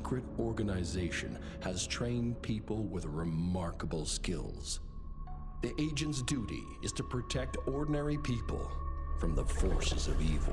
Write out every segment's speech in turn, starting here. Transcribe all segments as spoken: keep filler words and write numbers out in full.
secret organization has trained people with remarkable skills. The agent's duty is to protect ordinary people from the forces of evil.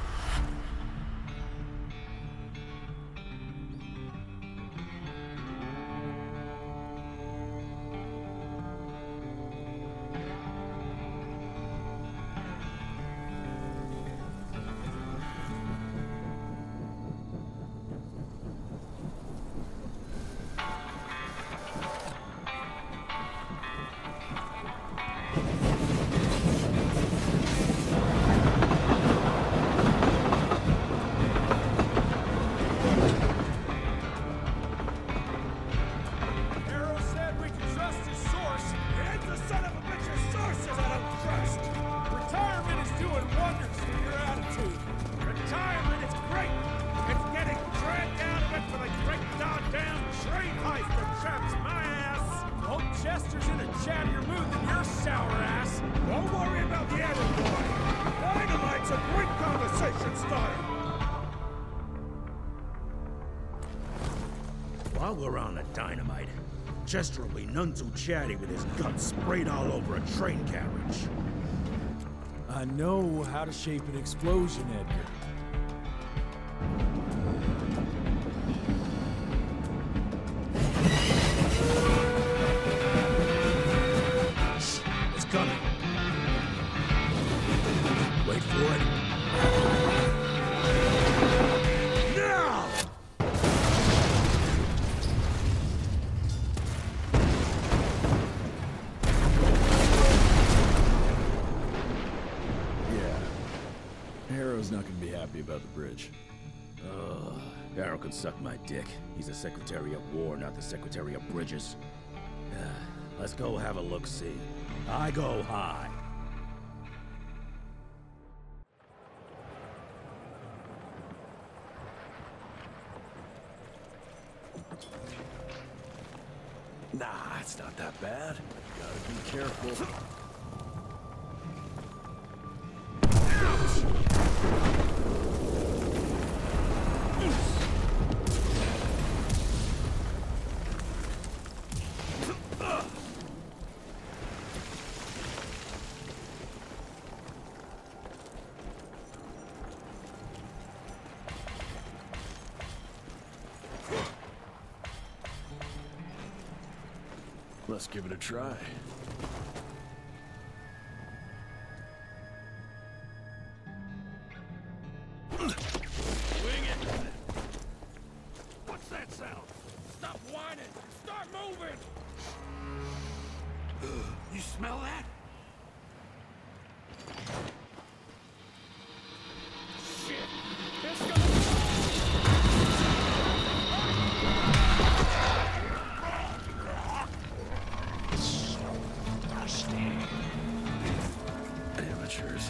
While we're on the dynamite, Chester will be none too chatty with his guts sprayed all over a train carriage. I know how to shape an explosion, Edgar. It's coming. Wait for it. Now! Harrow's not gonna be happy about the bridge. Ugh, Harrow can suck my dick. He's the Secretary of War, not the Secretary of Bridges. Uh, let's go have a look-see. I go high. Nah, it's not that bad. Gotta be careful. Let's give it a try. Wing it! What's that sound? Stop whining! Start moving! You smell that? Shit! It's gonna... Amateurs.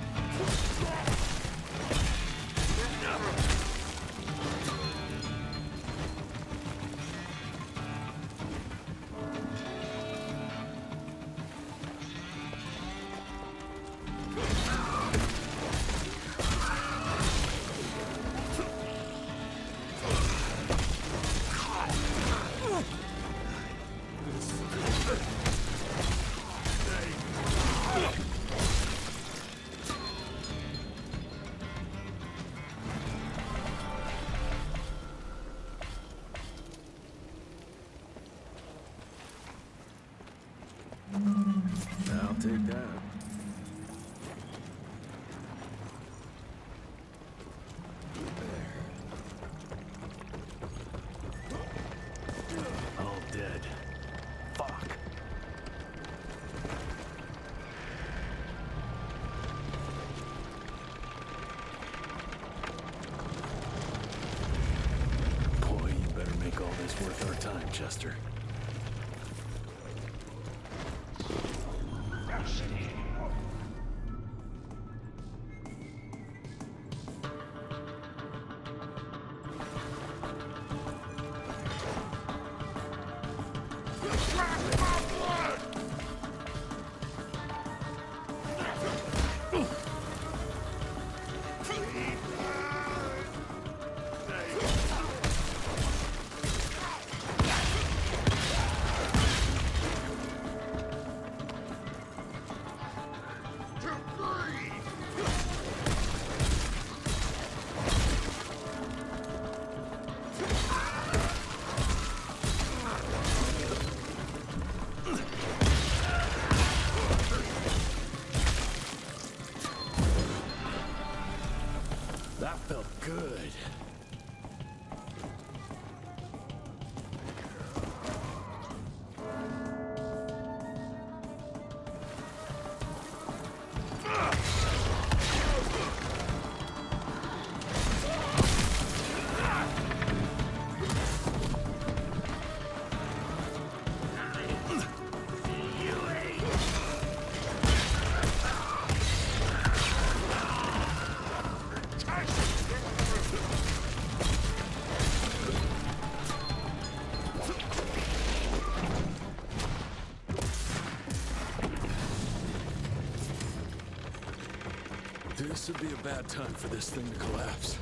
I'll take that. All dead. Fuck. Boy, you better make all this worth our time, Chester. This would be a bad time for this thing to collapse.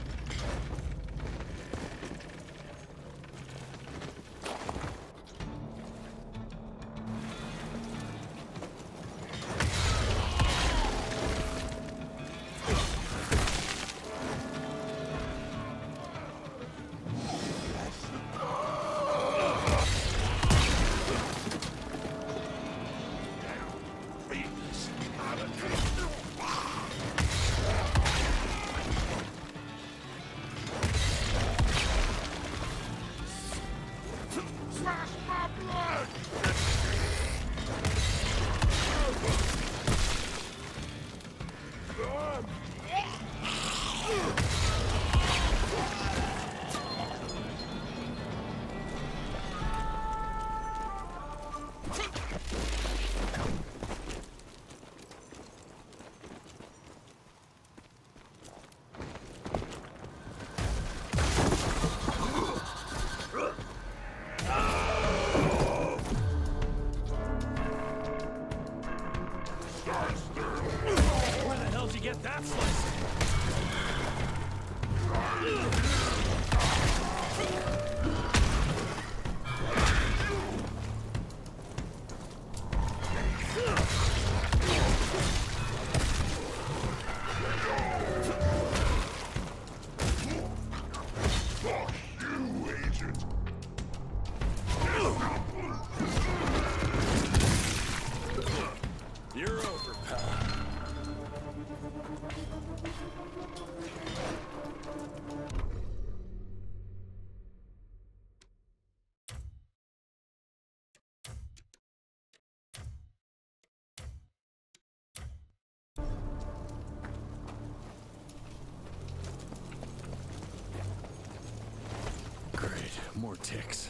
More ticks.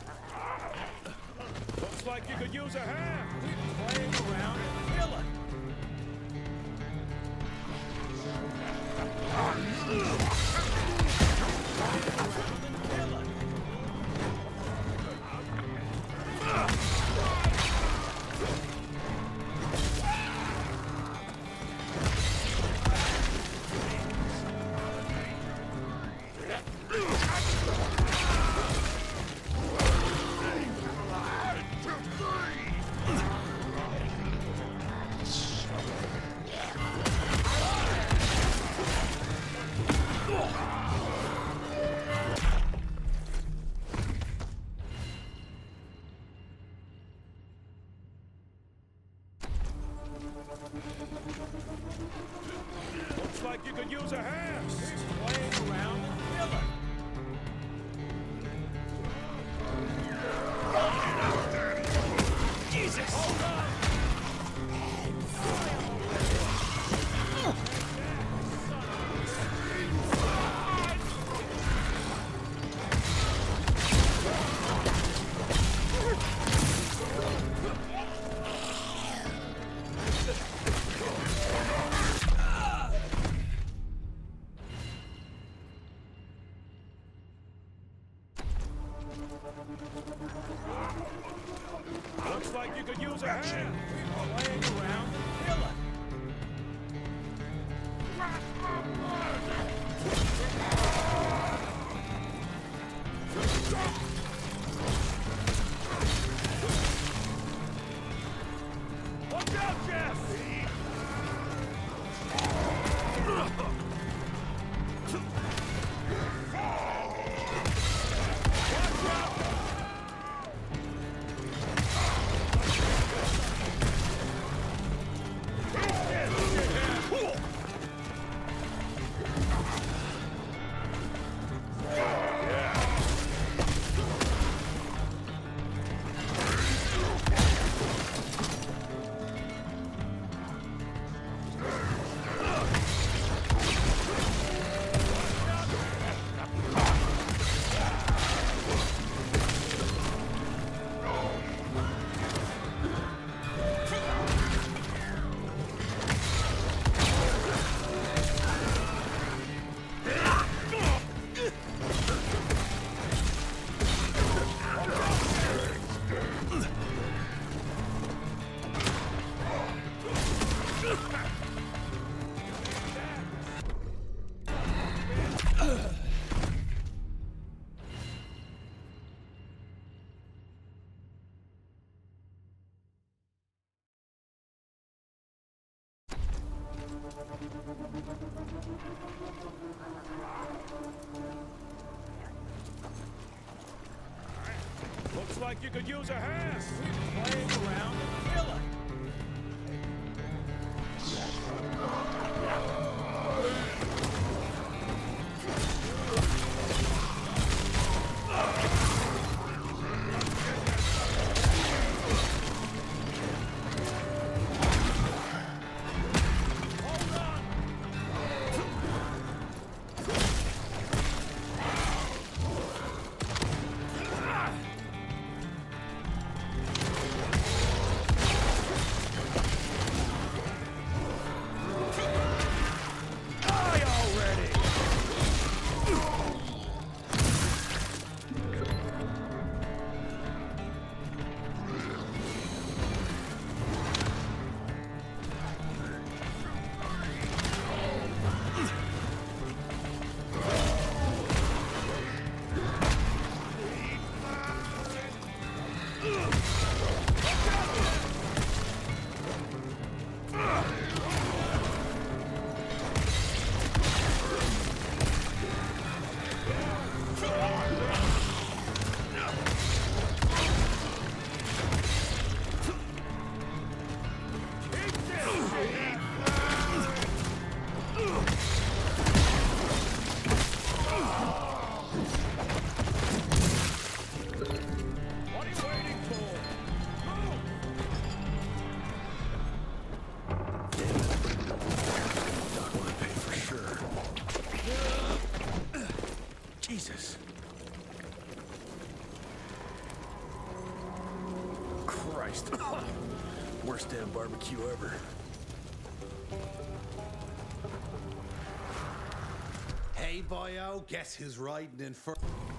Looks like you could use a hand. We're playing around and killing. Looks like you could use a hand. We're playing around and killing. Jesus! Hold on! Looks like you could use a hand. We're playing around and killing. Watch out, Jeff! like you could use a hand. Playing around and kill it. Jesus. Christ. Worst damn barbecue ever. Hey, boyo, guess who's riding in front?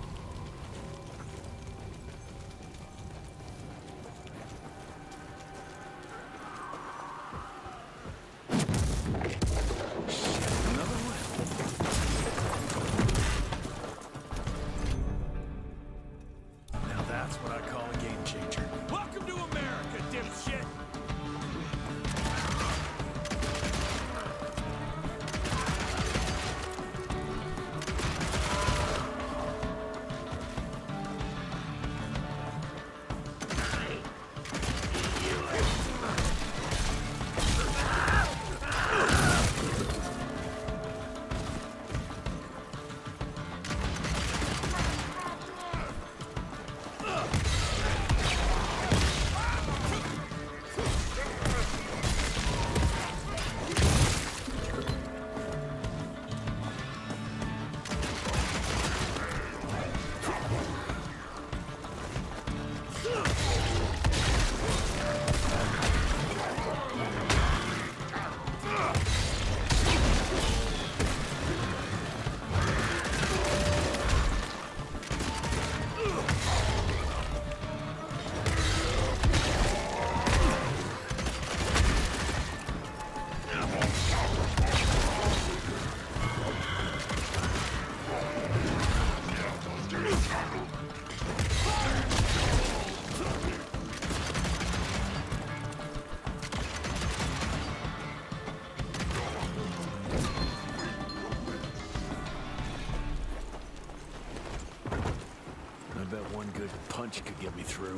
I bet one good punch could get me through.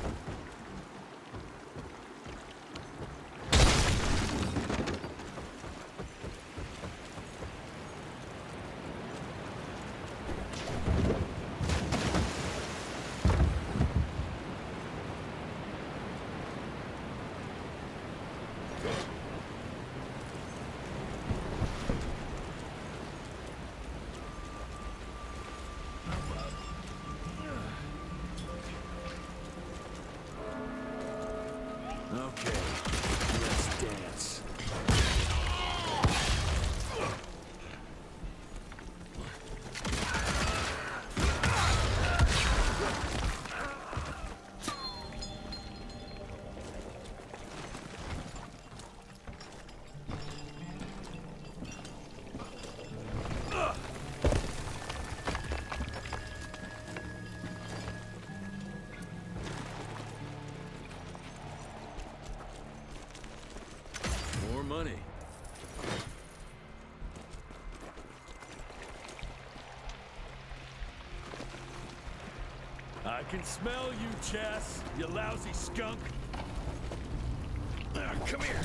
Okay, let's dance. I can smell you, Chess, you lousy skunk. Uh, come here.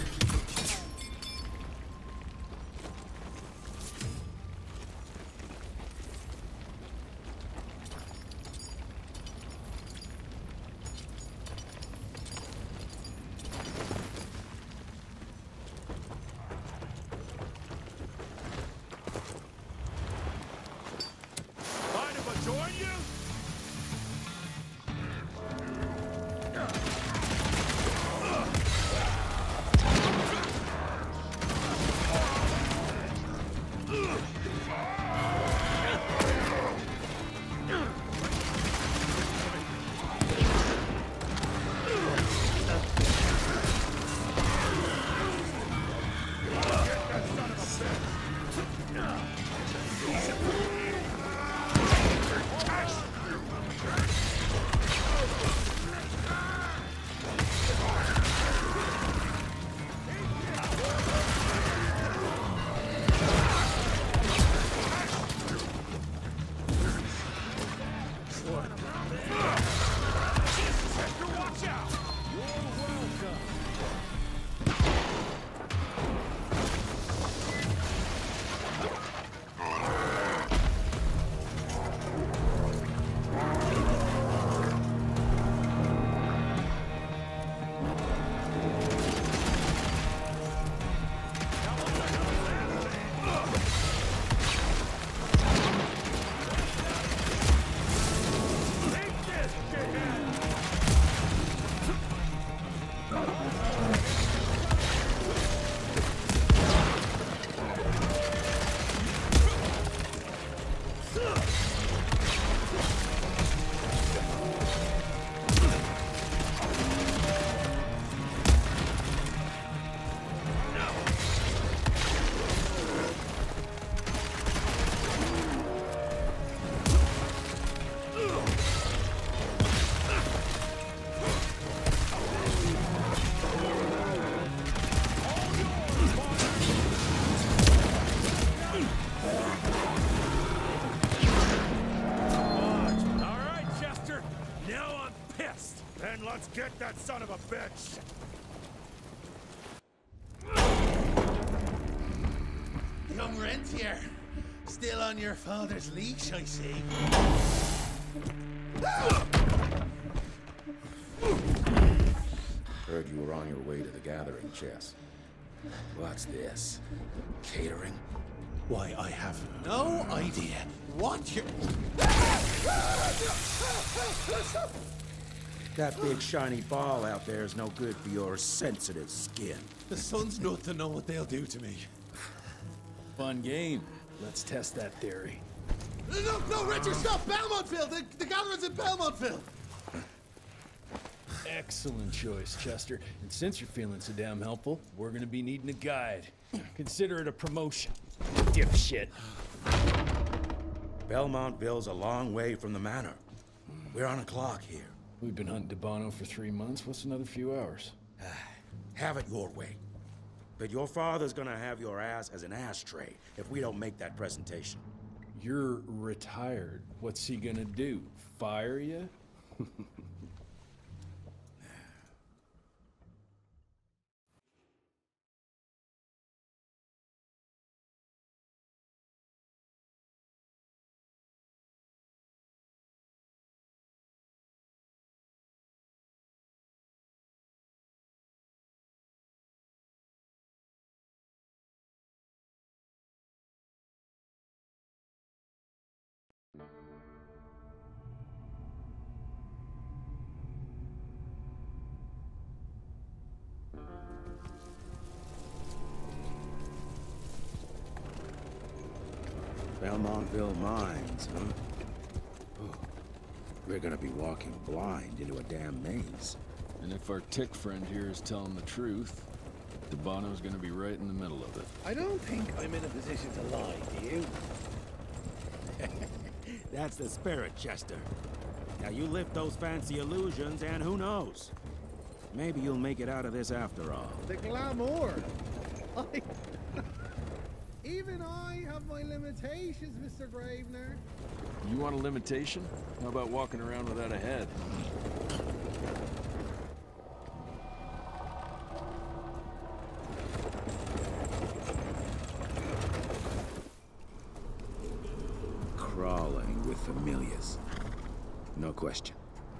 Mind if I join you? Let's get that son of a bitch! Young rentier, still on your father's leash, I see. Heard you were on your way to the gathering, Chess. What's this? Catering? Why, I have no idea what you're... That big shiny ball out there is no good for your sensitive skin. The sun's not to know what they'll do to me. Fun game. Let's test that theory. No, no, Richard, stop! Belmontville! The, the gathering's in Belmontville! Excellent choice, Chester. And since you're feeling so damn helpful, we're gonna be needing a guide. Consider it a promotion, dipshit. Belmontville's a long way from the manor. We're on a clock here. We've been hunting DeBono for three months. What's another few hours? Have it your way. But your father's gonna have your ass as an ashtray if we don't make that presentation. You're retired. What's he gonna do? Fire you? Belmontville Mines, huh? Oh, we're gonna be walking blind into a damn maze. And if our tick friend here is telling the truth, DeBono's gonna be right in the middle of it. I don't think I'm in a position to lie, do you? That's the spirit, Chester. Now you lift those fancy illusions, and who knows? Maybe you'll make it out of this after all. The glamour. I... Even I have my limitations, Mister Gravener. You want a limitation? How about walking around without a head? Crawling with familiars. No question.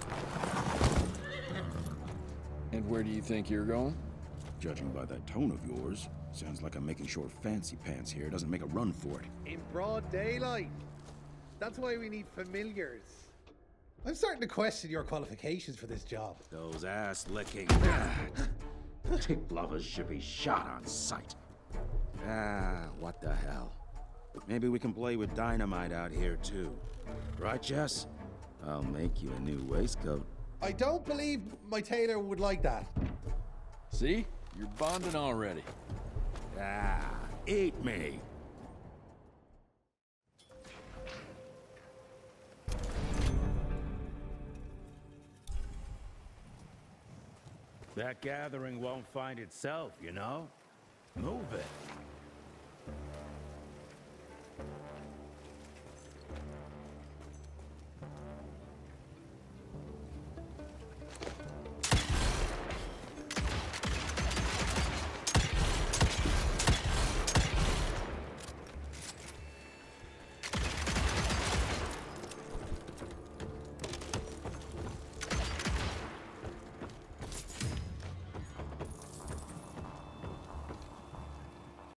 And where do you think you're going? Judging by that tone of yours, sounds like I'm making sure Fancy Pants here doesn't make a run for it. In broad daylight. That's why we need familiars. I'm starting to question your qualifications for this job. Those ass-licking tick lovers should be shot on sight. Ah, what the hell. Maybe we can play with dynamite out here, too. Right, Jess? I'll make you a new waistcoat. I don't believe my tailor would like that. See? You're bonding already. Ah, eat me. That gathering won't find itself, you know? Move it.